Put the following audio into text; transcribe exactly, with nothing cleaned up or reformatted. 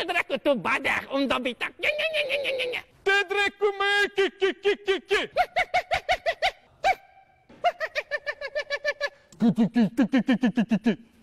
dracu, tu badea, un dobitac. Te dracu, mă, chi, chi, chi, chi, chi. Chi, chi, chi, chi, chi, chi, chi, chi.